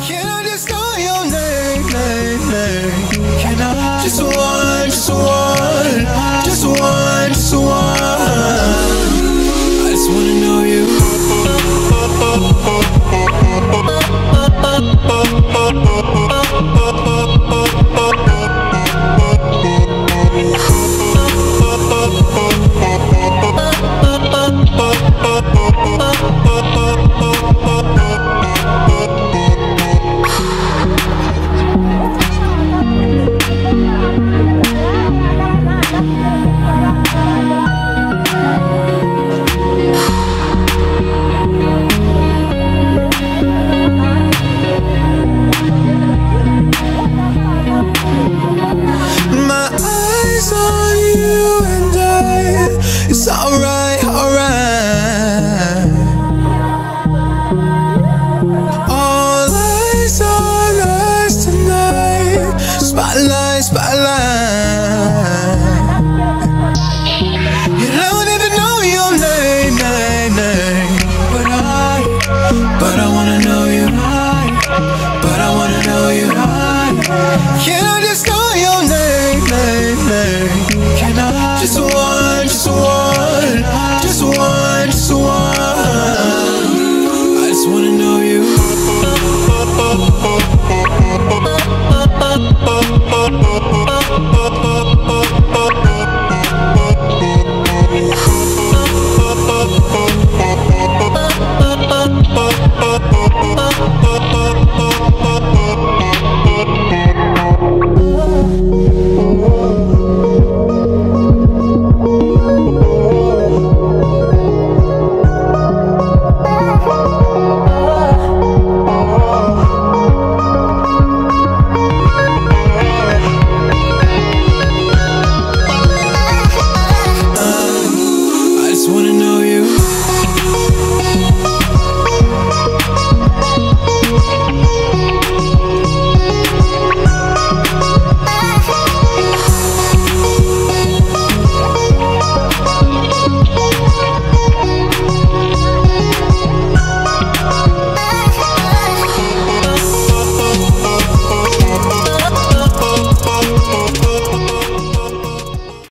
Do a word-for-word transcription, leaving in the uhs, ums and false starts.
Can I just know your name, name, name? Can I just one, just one, just one, just one? I just wanna know you. It's alright, alright. All eyes on us tonight. Spotlight, spotlight. You don't even know your name, name, name. But I, but I wanna know you. But I wanna know you. Can I just know your name, name, name? Can I just one, just one, just one, just one? I just wanna know you.